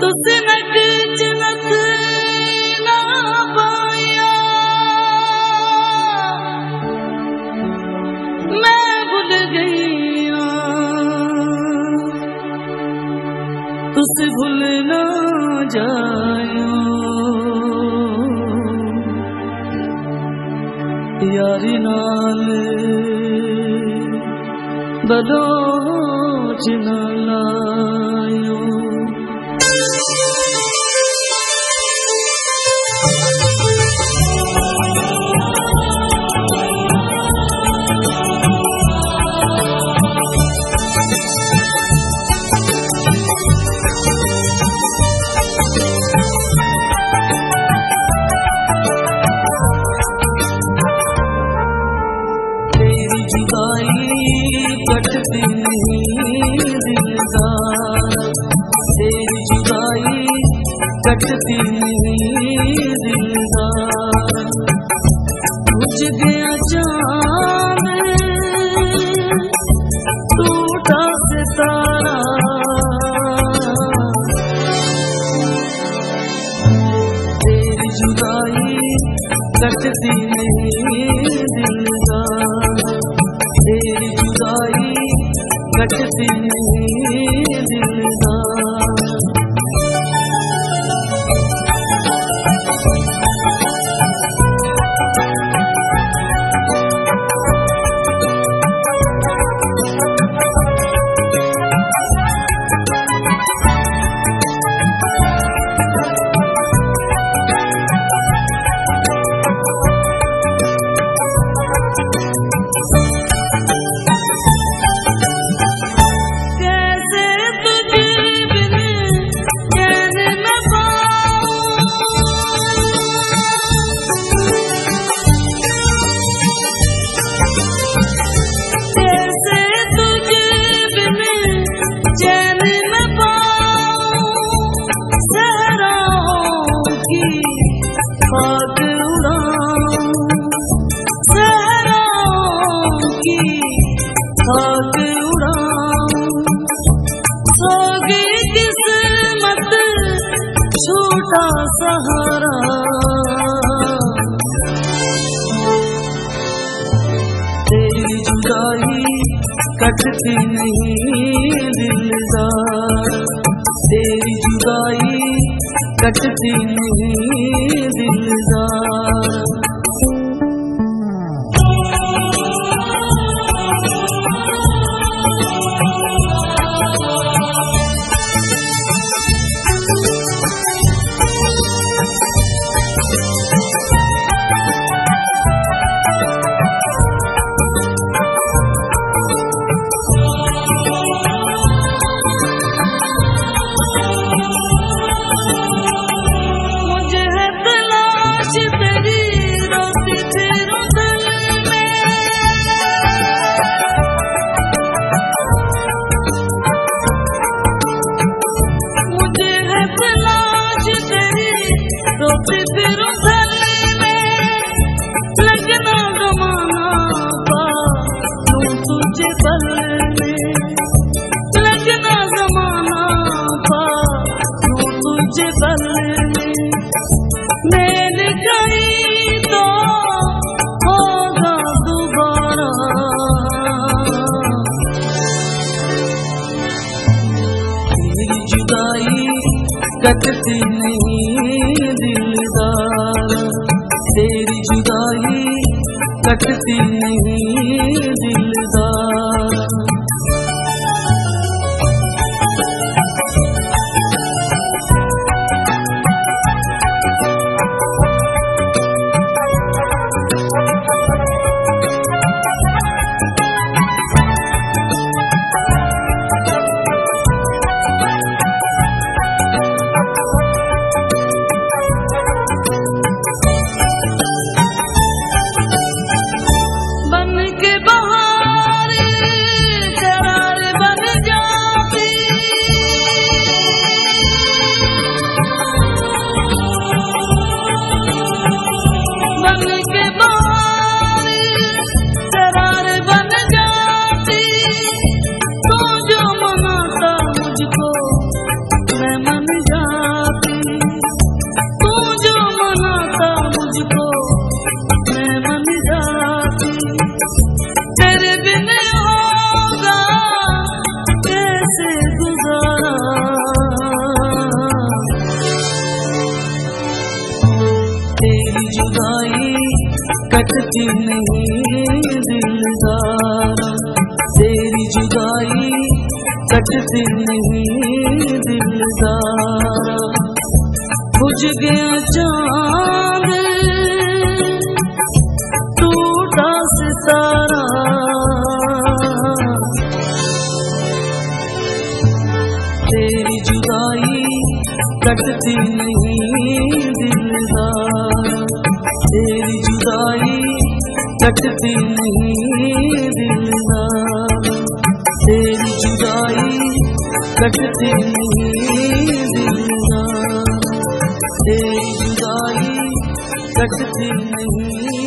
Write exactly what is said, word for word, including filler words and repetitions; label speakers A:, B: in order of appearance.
A: सिनक जनत ना पाया मैं भूल गई तुझसे भूल ना जायो यारी नाल बलोच न लायो कटती नहीं दिलदार तेरी जुदाई कटती नहीं दिलदार बुझ गया चाँद टूटा सितारा तेरी जुदाई कटती नहीं दिलदार तेरी जुदाई कटती नहीं दिलदार छोटा सहारा तेरी जुदाई कटती नहीं दिलदार तेरी जुदाई कटती नहीं दिलदार कटती नहीं दिलदार तेरी जुदाई कटती नहीं दिलदार बन के बहार कटती नहीं दिलदारा, तेरी जुदाई कटती नहीं दिलदारा। बुझ गया चांद टूटा सितारा, तेरी जुदाई कटती नहीं दिलदारा, तेरी जुदाई कटती नहीं दिलदारा, तेरी जुदाई कटती नहीं दिलदारा, तेरी जुदाई कटती नहीं।